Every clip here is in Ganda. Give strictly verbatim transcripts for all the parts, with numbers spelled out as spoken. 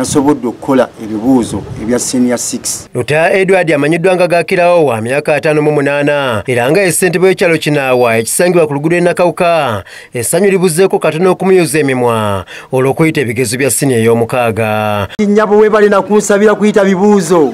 nasobodde okukola ebibuuzo ebya senior six. Lutaya Edward amanyiddwa nga gaakirawo wa myaka ataano mu munaana era nga ye ssentebe w'ekyalo Kinaawa ekisangibwa ku luguudo e Nakawuka Essanyu libuzeeko katono okumuyuza emimwa olw'okuyita ebigezo bya siniya ey'omukaaga. Nnyabo weebale na kunsabira kuyita bibuuzo.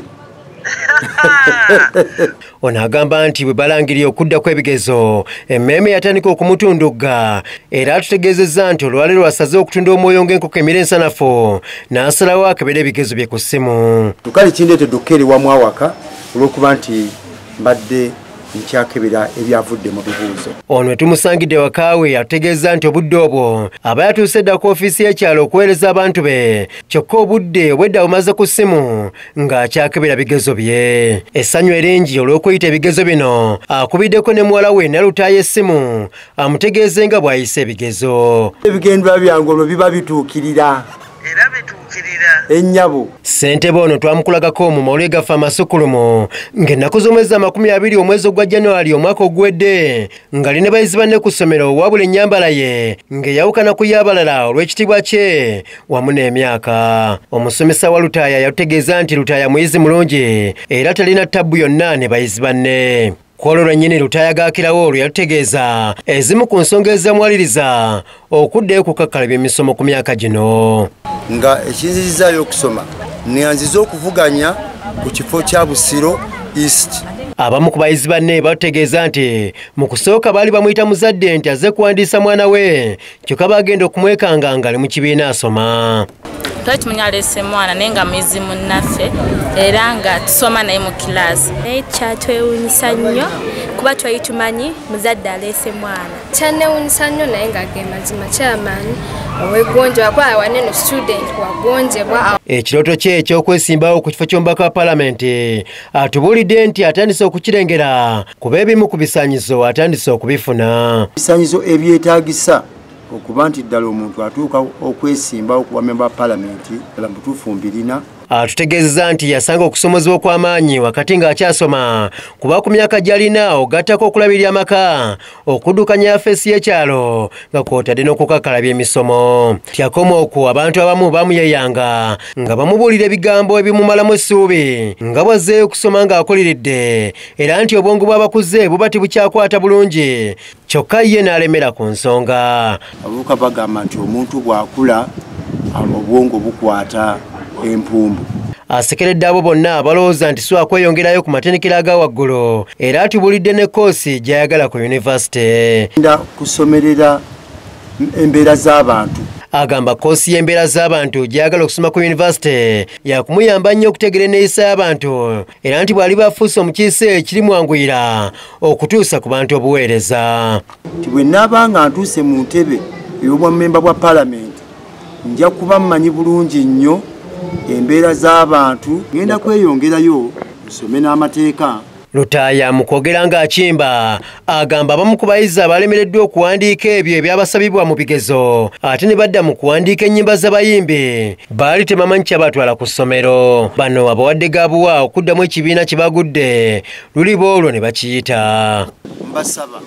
Ono agamba nti bwe balangiriye okudda kw'ebigezo emmeeme yatandika okumutundugga era atutegeezezza nti olwaleero asaze okutunda omwoyo ng'enkoko emira ensanafu n'asalawo akebera ebigezo bye ku ssimu. Tukale kindeetedde okukeerewamu awaka olw'okuba nti mbadde nkyakebera ebyavudde mu bibuuzo. Ono etumusangidde wakaawe atutegeeza nti obudde obwo aba yatuuse dda ku ofiisi y'ekyalo okuweereza abantu be kyokka obudde obwedda bumaze ku ssimu ng'akyakebera bigezo bye. Essanyu eringi olw'okuyita ebigezo bino akubiddeko ne muwala we Nalutaya essimu amutegeeze nga bw'ayise ebigezo. Ebigendwa byange olwo biba bituukirira. Era bituukirira. Ennyabo. Ssentebe ono twamukulagako mu mawulire gaffe amasukulumu ng'ennaku z'omwezi amakumi abiri omwezi ogwa January omwaka oguwedde ng'ali ne bayizi banne ku ssomero wabula ennyambala ye ng'eyawukana ku y'abalala olw'ekitiibwa kye wamu n'emyaka. Omusomesa wa Lutaya yatutegeeza nti Lutaya muyizi mulungi era talina ttabbu yonna ne bayizi banne. Kwolwo lwennyini Lutaya gaakirawo olwo yatutegeeza ezimu ku nsonga ezamwaliriza okuddayo kukakkala eby'emisomo ku myaka gino. Nga ekinzirizaayo okusoma neyanziza okuvuganya ku kifo kya Busiro East. Abamu ku bayizi banne batutegeeza nti mu kusooka baali bamuyita muzadde nti azze kuwandiisa mwana we kyokka bagenda okumwekanga ng'ali mu kibiina asoma. Twali tumanya aleese mwana naye nga muyizi munnaffe era nga tusoma naye mu kilaasi. Naye kyatwewuunyisa nnyo kuba twali tumanyi muzadde aleese mwana. Kyanneewuunyisa nnyo naye ng'age mazima kyamaanyi owegonjebwa kuba waneno student wagonjebwa. Ekirooto kye eky'okwesimbawo ku kifo ky'omubaka wa Paalamenti atubuulidde nti atandise okukirengera kuba ebimu ku bisaanyizo atandise okubifuna. Ebisaanyizo ebyetaagisa okuba nti ddala omuntu atuuka okwesimbawo ku bamemba ba Paalamenti ddala mutuufu mbirina. Atutegeeza nti yasanga okusomozebwa okw'amaanyi wakati ng'akyasoma kuba ku myaka gy'alina ogattako okulabirira amaka okuddukanya afeesi y'ekyalo nga kw'otadde n'okukakkala by'emisomo. Tyakoma okwo abantu abamu bamuyeyanga nga bamubuulira ebigambo ebimumalamu essuubi nga bw'azzeeyo okusoma ng'akuliridde era nti obwongo bw'abakuze buba tibukyakwata bulungi kyokka ye n'alemera ku nsonga. Abavubuka bagamba nti omuntu bw'akula obwongo bukwata empumbu. Asekeredde abo bonna abalowooza nti so akweyongerayo ku matendekero aga waggulu era atubulidde ne koosi gy'ayagala ku yunivasite. Nda kusomerera embeera z'abantu. Agamba koosi y'embeera z'abantu gy'ayagala okusoma ku yunivasite yakumuyamba nnyo okutegeera enneeyisa y'abantu era nti bw'ali bafuuse omukiise ekirimwanguyira okutuusa ku bantu obuweereza. Nti bwe nnaaba nga ntuuse mu ntebe ey'obwammemba bwa Paalamenti nja kuba mmanyi bulungi nnyo embeera z'abantu ngenda kweyongerayo nsome n'amateeka. Lutaya mu kwogera ng'akimba agamba abamu ku bayizi abalemereddwa okuwandiika ebyo ebyabasabibwa mu bigezo ate ne badda mu kuwandiika ennyimba z'abayimbi baali temamanyi kyabatwala ku ssomero. Bano abawadde gaabuwa okuddamu ekibiina kye bagudde luliba olwo ne bakiyita. Mbasaba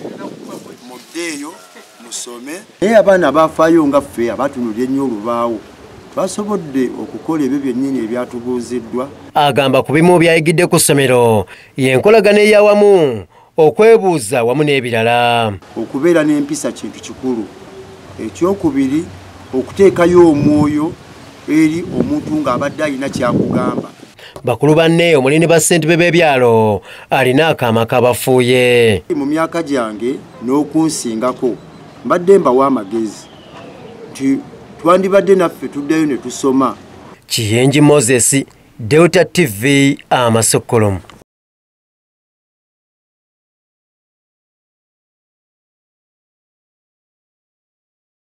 muddeeyo musome. Naye abaana bafaayo nga ffe abatunulira ennyo olubaawo basobodde okukola ebyo byennyini ebyatubuuziddwa. Agamba ku bimu byayigidde ku ssomero y'enkolagana ey'awamu okwebuuza wamu n'ebirala. Okubeera n'empisa kintu kikulu. Ekyokubiri okuteekayo omwoyo eri omuntu ng'abadde alina kyakugamba. Bakulu banne omulini ba ssentebe b'ebyalo alina akaama kabafuuye. Mu myaka gyange n'okunsingako mbadde mbawa amagezi nti twandibadde naffe tuddayo ne tusoma. Kiyenji Moses, Delta T V, Amasokolomu.